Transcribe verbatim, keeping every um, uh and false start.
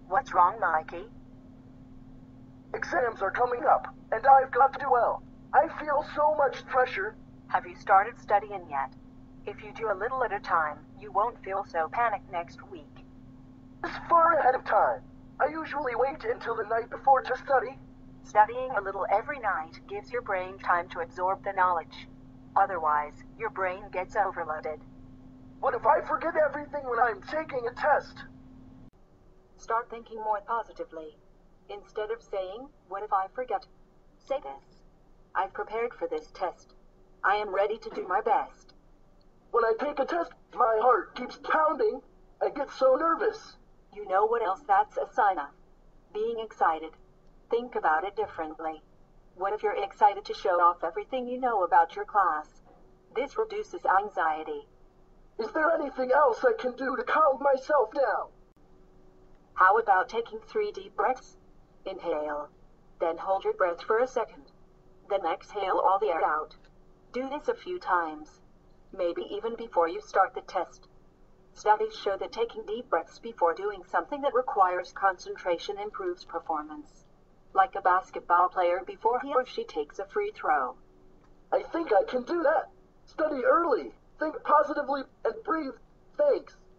What's wrong, Mikey? Exams are coming up, and I've got to do well. I feel so much pressure. Have you started studying yet? If you do a little at a time, you won't feel so panicked next week. This far ahead of time. I usually wait until the night before to study. Studying a little every night gives your brain time to absorb the knowledge. Otherwise, your brain gets overloaded. What if I forget everything when I'm taking a test? Start thinking more positively. Instead of saying, "What if I forget?" say this: "I've prepared for this test. I am ready to do my best." When I take a test, my heart keeps pounding. I get so nervous. You know what else that's a sign of? Being excited. Think about it differently. What if you're excited to show off everything you know about your class? This reduces anxiety. Is there anything else I can do to calm myself down? How about taking three deep breaths? Inhale. Then hold your breath for a second. Then exhale all the air out. Do this a few times. Maybe even before you start the test. Studies show that taking deep breaths before doing something that requires concentration improves performance. Like a basketball player before he or she takes a free throw. I think I can do that. Study early, think positively, and breathe. Thanks.